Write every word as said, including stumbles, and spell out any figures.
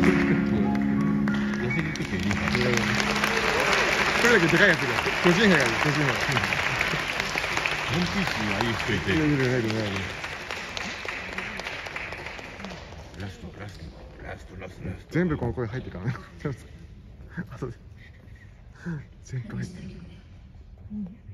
せるときはいいかな。 これだけでかいやつが個人兵がいる、個人兵。 ワンピースにはいい人いて。 いるいるいるいる。 ラストラストラストラストラスト。 全部この声入ってからね。あとで全部入ってる。